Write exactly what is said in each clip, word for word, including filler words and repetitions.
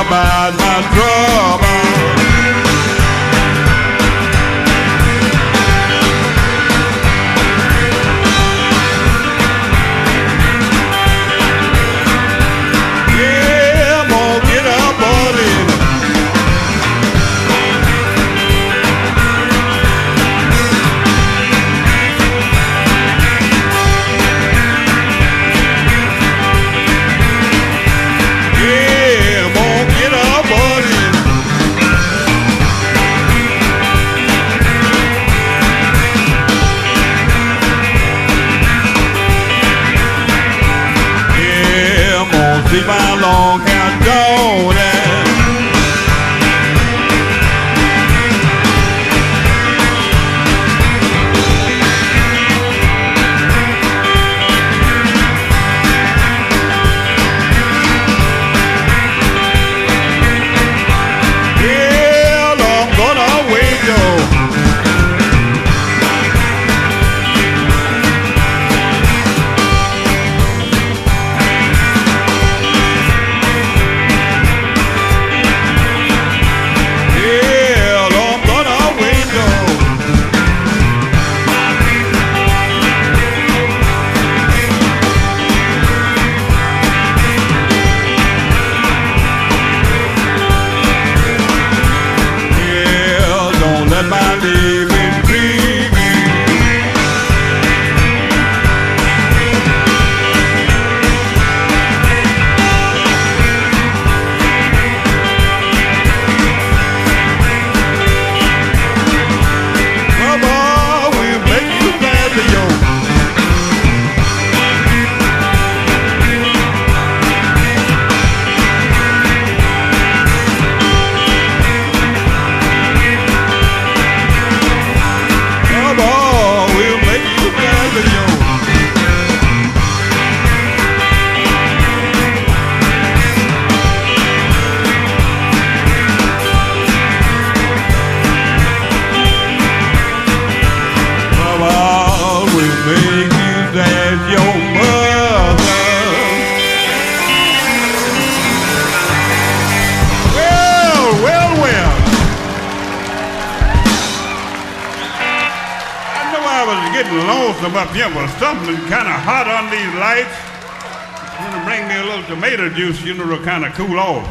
about my trouble. Yeah, I'm gonna get up on it. Yeah, I'm gonna get up on it. Yeah, I'm gonna see my long hair gone. Well, I'm gonna wait though. Yeah, I'm gonna wait though. Yeah, don't let my living grieve me. Come on, we'll make you glad to yo. Come on, we'll make you glad to yo. Come on, we'll make you glad your mother. Well, well, well. I know I was getting lonesome up here, but something kind of hot on these lights. You know, bring me a little tomato juice, you know, to kind of cool off.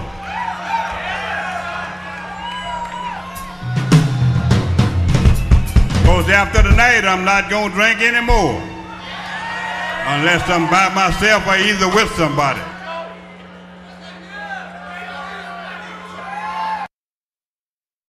Because after tonight, I'm not going to drink anymore. Unless I'm by myself or either with somebody.